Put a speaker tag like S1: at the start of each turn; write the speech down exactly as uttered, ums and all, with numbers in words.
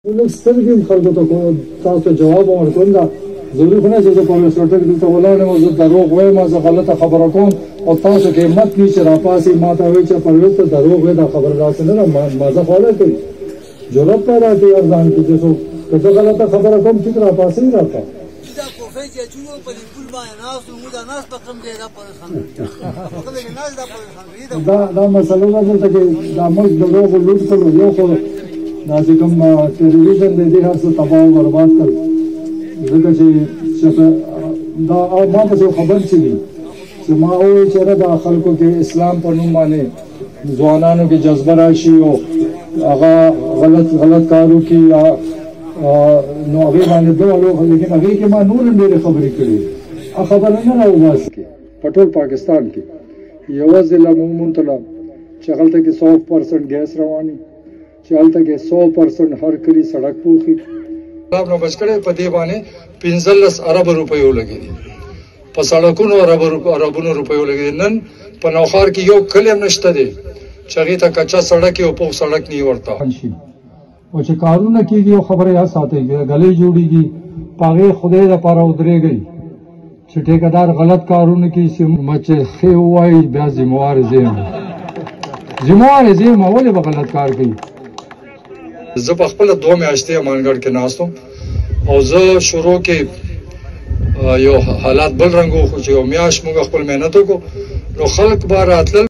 S1: لږ سترګې هم خلکو ته تاسو ته جواب ورکوم دا ضروري خو نه چې زه په رسټورټ کې دلته ولاړ یم او زه دروغ وایم زه غلطه خبره کوم او تاسو کې همت وي چې راپاسې ما ته وایي چې پرویز ته دروغ وایي دا خبره داسې نه ده مازه خو نه کوي جرأت پیدا کوي هر ځان کې چې څوک که زه غلطه خبره کوم ټیک راپاسې یې راته دا دا مسله ده دلته کې دا موږ دروغو لوټ کړو یو خو دا چې کوم ټلویزیون دی دې هر څه تباه او برباد کړ ځکه چې دا ما پسې خبر چې دي چې ما وایي چې دا خلکو کې اسلام په نوم باندې ځوانانو کې جذبه راشي او هغه غلط غلط کار وکړي نو هغې باندې دوه لیکن هغې کې ما نور هم ډېرې خبرې کړي هغه خبره نه راوباسي په ټول پاکستان کې یوه ضلع مومنطلا چې هلته کې سو پرسنټ ګیس رواني چې هلته کې سو پرسنټ هر کلي سړک پوښي نو بچ کړی په دې باندې پنځلس ارب روپیو لګي دي په سړکونو اربونو روپیو لګي دي نن په نوښار کې یو کلی هم نشته دی چې هغې ته کچا سړک او پوخ سړک نه ورته او چې کارونه کېږي یو خبره یاد ساتئ ګلۍ جوړېږي په هغې خدای دپاره ودرېږئ چې ټیکهدار غلط کارونه کوي چې مچې ښې ووایي بیا ذموار زه یم ذموار زه یم ولې به غلط کار کوي زه په خپله دوه میاشتې امانګړ کې ناست وم او زه شروع کې یو حالات بل رنګ و خو چې یو میاشت موږ خپل محنت وکړو نو خلک به راتلل